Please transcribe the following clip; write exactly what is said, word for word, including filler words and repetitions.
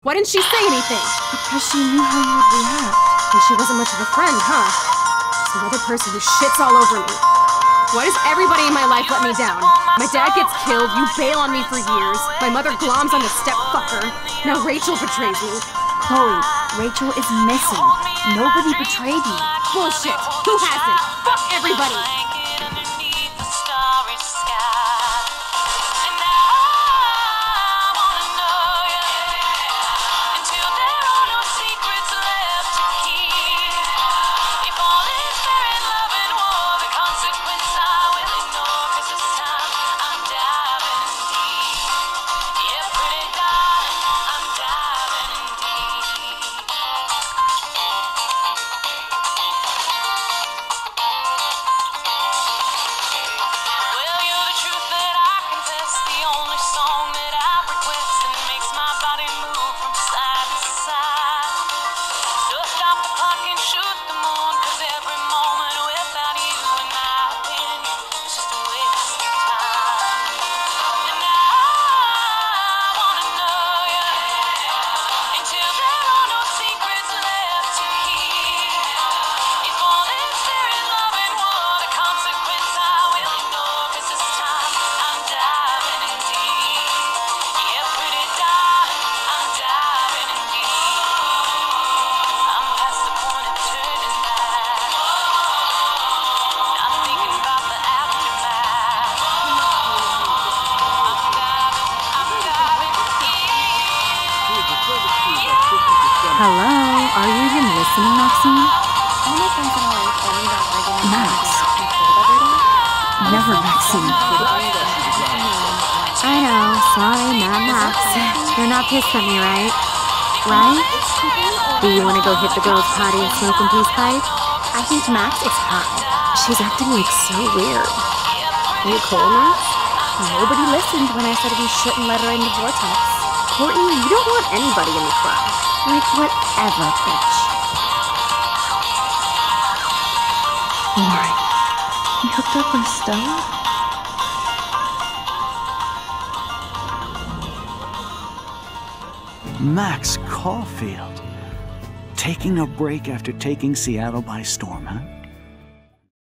Why didn't she say anything? Because she knew how you would react. And she wasn't much of a friend, huh? Some other person who shits all over me. Why does everybody in my life let me down? My dad gets killed, you bail on me for years. My mother gloms on the step-fucker. Now Rachel betrays me. Chloe, Rachel is missing. Nobody betrayed you. Bullshit! Who hasn't? Fuck everybody! Hello, are you even listening, Maxine? All my friends and I are only about regular Max. Never Maxine. I know, sorry, Mad Max. You're not pissed at me, right? Right? Do you want to go hit the girls' party and smoke a peace pipe? I think Max is hot. She's acting like so weird. Are you cool, Max? Nobody listened when I said we shouldn't let her in the vortex. Courtney, you don't want anybody in the club. Like, whatever, bitch. Lauren, you hooked up with Stella? Max Caulfield. Taking a break after taking Seattle by storm, huh?